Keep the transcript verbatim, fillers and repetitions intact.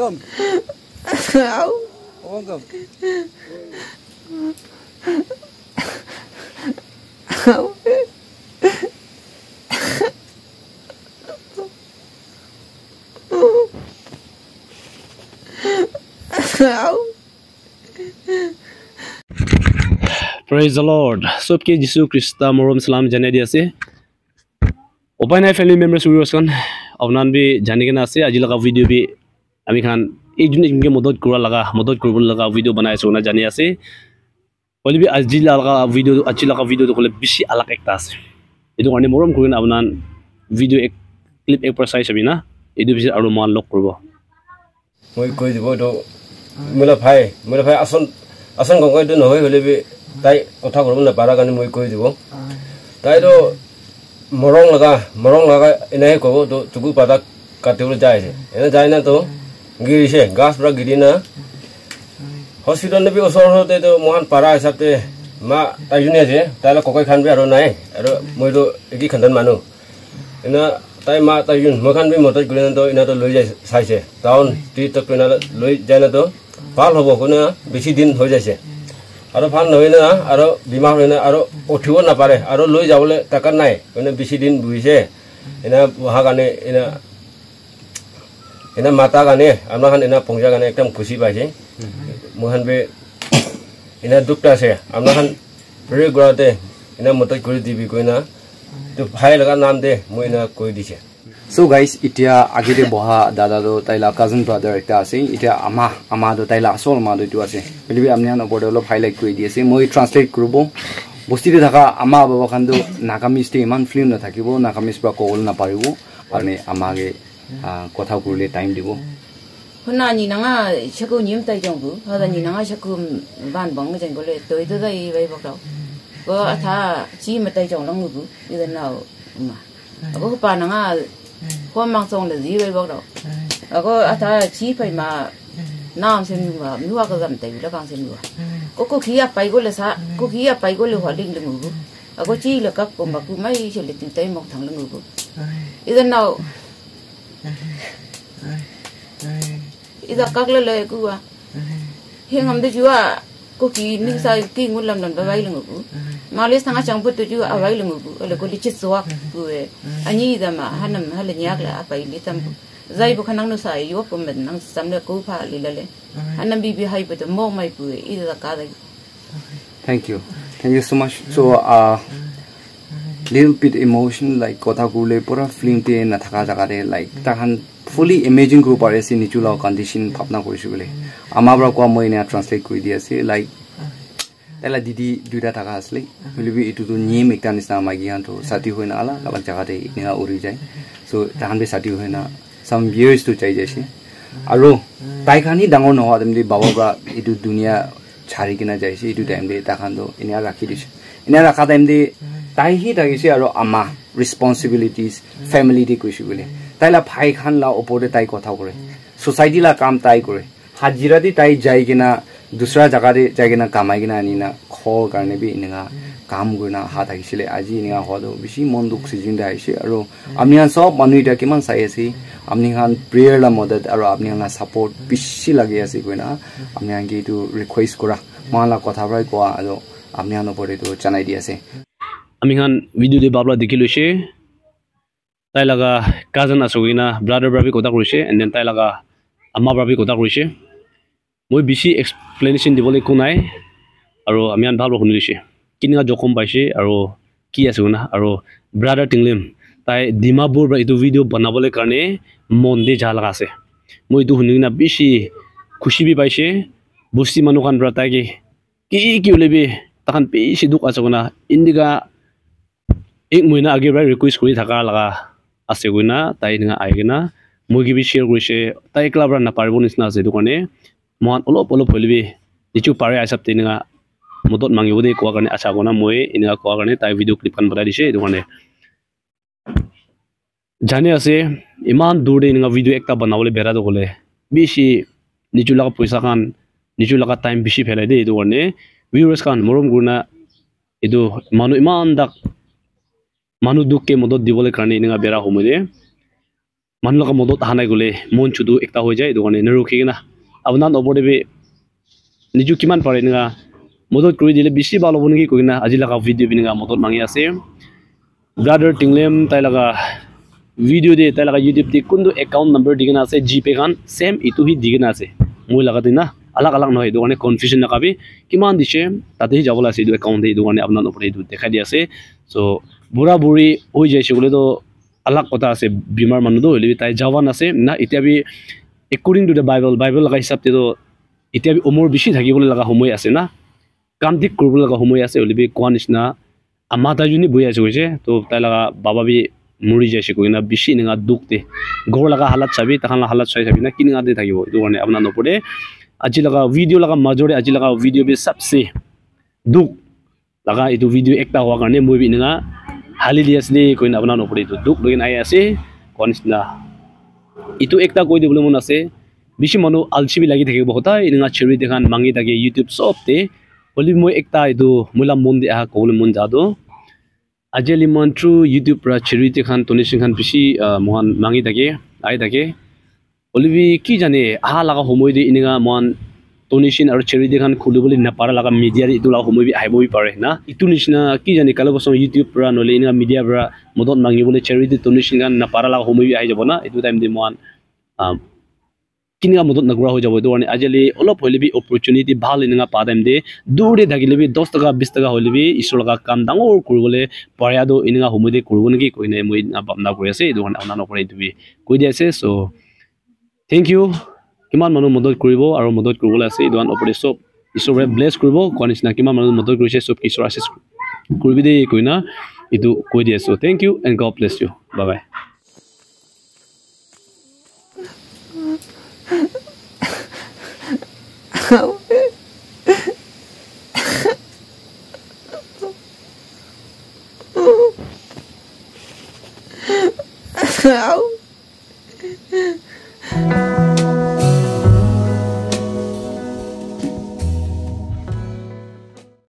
ekdam. Ekdam. Praise the Lord. Sobke Jisu Krista morom salam jane di ase. Opai nai family members viewers kan avnan bi jane kena ase aji laga video bi ami khan ekjun ekjun ke modot kura laga modot kurbo laga video banai so na jane ase. Oli bi aji laga video aji laga video to kole bishi alak ekta ase. Edu karne morom kurin avnan video ek clip ek precise abina edu bishi aru man lok kurbo. Moi koi dibo do mula phai mula phai ason ason gongoi do no hoi hole bi tai otha korbo na para gani moi koi dibo tai do morong laga morong laga inai ko do tugu pada kateul jai se ena jai na to giri se gas pra giri na hospital ne bi osor hote to mohan para hisab te ma tai june je tai la kokoi khan bi aro nai aro moi do eki khandan manu ena tai ma tai jun mo khan bi motor gulen to ina to loi jai sai se town ti to pena loi jai na to pal hobo kuna beshi din hoi jai se aro phan noi na aro bimar hoi na aro othibo na pare aro loi jabole taka nai kone beshi din buise ena waha gane ena ena mata gane amna khan ena pongja gane ekdam khushi paise mohan be ena dukta se amna khan very grate ena motor kuri dibi koina to bhai laga naam de moi na koi dise. So guys, itia agide boha dada do taila cousin brother ekta ase itia ama ama do taila asol ma do tu ase believe amni an obodo lo highlight koi di ase moi translate kurubo bosti de thaka ama baba khan do nagamis te man film na thakibo nagamis pra call na paribo arne ama ge kotha kurule time dibo hona ni nanga chako nyim tai jong bu hada ni nanga chako ban bang jeng gole toi to dai bai bak daw ko atha chi ma tai jong lang bu idan naw ma ko pa nanga ko mang song le zi bai bak daw ko atha chi pai ma nam sem ma mi wa ka gam tai la kang sem wa ko ko khia pai go le sa ko khia pai go le ho ding le mu ko chi le kap ko ma ku mai che le tin tai mok thang le mu idan naw ida kakle le kuwa hengam de juwa ko ki ning sai ki ngul lam lam ba bai lengu malis tanga changput tu juwa awai lengu le ko li chitswa ku e ani da ma hanam hal nyak la apai li tam zai bu khanang no sai yo pom men nang samle ko pha li le anam bi bi hai bu de mo mai pu ida ka da. Thank you thank you so much. So uh little bit emotion like kotha gule pura film te na thaka jaga re like tahan fully imagine group are ase nichula condition phapna korisu bole ama bra ko moi na translate koi di ase like tela didi duita thaka asle believe itu to nyem ekta nisna magi han to sati hoina ala lak jaga te ina uri jai so tahan be sati hoina some years to chai jase aro tai khani dangor no adem di baba bra itu dunia chari kina jaise itu time de takhan do ina rakhi dise ina rakha time de tai hi dagise aro ama responsibilities family de koisu bole taila bhai khan la opore tai kotha kore society la kam tai kore hajira di tai jai kina dusra jaga de jai kina kamai kina ani na khol karne bi inga kam guna ha thagisile aji inga hodo bishi monduk sijin dai se aro amni han sob manu ita kiman sai ase amni han prayer la modad aro amni han support bishi lagi ase koina amni han ge tu request kora mala kotha brai ko ado amni han opore to chanai di ase ami khan video de babla dikilushe tai laga cousin asogina brother brabi kota kurise and then tai laga amma brabi kota kurise moi bishi explanation dibole kunai aro amian bhablo hunilise kininga jokom paise aro ki asuguna aro brother tinglim tai dimapur bra itu video banabole karne mon de jalaga ase moi itu hunina bishi khushi bi paise busti manu khan bra tai ki ki ki ulebi takhan bishi duk asuguna indiga ek moina age bra request kuri thaka laga ase guina tai ninga aigena mogi bi share kurise tai club ra na parbo nisna ase du kane mon olop olop holibi dichu pare asap tinga modot mangibo de ko karne acha gona moi inga ko karne tai video clip kan banai dise du kane jane ase iman dur de ninga video ekta banawle bera do gole bishi nichu laga poisa kan nichu laga time bishi phelai de du kane viewers kan morom gurna edu manu iman dak manu dukke modot dibole karne ninga bera homode মানুহ লগা মদত আহা নাই গলে মন চুদু একটা হৈ যায় দোকানে নৰখি না আপোনাৰ ওপৰতে নিজু কিমান পাৰে না মদত কৰি দিলে বেছি ভাল হ'ব নেকি কইনা আজি লগা ভিডিঅ' বিনগা মদত মাঙি আছে ব্ৰাদাৰ টিংলেম তাই লগা ভিডিঅ' দে তাই লগা ইউটিউব দি কোনটো একাউণ্ট নম্বৰ দিগনা আছে জিপে খান সেম ইটো হি দিগনা আছে মই লগা দিনা আলাগ আলাগ নহয় দোকানে কনফিউজন নাকাবি কিমান দিছে তাতে যাব আছে এইটো একাউণ্ট দি দোকানে আপোনাৰ ওপৰত এইটো দেখাই দি আছে সো বুঢ়া বুঢ়ী হৈ যাইছে বলে তো আলাগ কথা আছে বিমাৰ মানুহ তো হলি তাই জৱান আছে না এতিয়া বি according to the Bible Bible লগা হিচাপতে তো এতিয়া বি উমৰ বেছি থাকিবলৈ লগা সময় আছে না কাম ঠিক কৰিব লগা সময় আছে হলি বি কোৱা নিচিনা আমা তাইজনী বহি আছে কৈছে তো তাই লগা বাবা বি মৰি যাইছে কইনা বেছি নিঙা দুখতে ঘৰ লগা হালত চাবি তাহান হালত চাই চাবি না কি নিঙাতে থাকিব এইটো কাৰণে আপোনাৰ ওপৰতে আজি লগা ভিডিঅ' লগা মাজৰে আজি লগা ভিডিঅ' বি সবসে দুখ লগা এইটো ভিডিঅ' একটা হোৱা কাৰণে মই বি নিঙা হালি দি আছে কইনা আপোনাৰ ওপৰতে এইটো দুখ লৈ আই আছে কোৱা নিচিনা ইটো একটা কৈ দিবলৈ মন আছে বেছি মানুহ আলচিবি লাগি থাকিব হতাই নিঙা চেৰি দেখান মাঙি থাকে ইউটিউব সবতে হলি মই একটা এইটো মোলা মন দি আহা ক'বলৈ মন যাদো আজিলি মন থ্ৰু ইউটিউব পৰা চেৰি দেখান টনিচিং খান বেছি মহান মাঙি থাকে আই থাকে হলি কি জানে আহা লগা সময় দি নিঙা মন টনিচিন আৰু চেৰি দেখান খুলিবলৈ নাপাৰা লগা মিডিয়াৰ ইটো লগা সময় আহিবই পাৰে না ইটো নিচিনা কি জানে কালো বছৰ ইউটিউব পৰা নলে নিঙা মিডিয়া পৰা মদত মাঙিবলৈ চেৰি দি টনিচিন খান নাপাৰা লগা সময় আহি যাব না এইটো টাইম দি মন কিনিঙা মদত নগৰা হৈ যাব এইটো কাৰণে আজিলি অলপ হলে বি অপৰচুনিটি ভাল নিঙা পা টাইম দি দূৰে থাকিলে বি দহ টকা বিশ টকা হলে বি ঈশ্বৰ লগা কাম ডাঙৰ কৰিবলৈ পাৰিয়াদো ইনিঙা সময় দি কৰিব নেকি কৈ নাই মই ভাবনা কৰি আছে এইটো কাৰণে আপোনাৰ নকৰে এইটো কৈ দি আছে চ' থেংক ইউ কিমান মানুহ মদত কৰিব আৰু মদত কৰিবলৈ আছে এইটো ওপৰতে চব ঈশ্বৰে ব্লেছ কৰিব কোৱা নিচিনা কিমান মানুহ মদত কৰিছে চব ঈশ্বৰ আশীষ কৰিবি দেই কৈ না এইটো কৈ দি আছো thank you and God bless you bye bye Ow.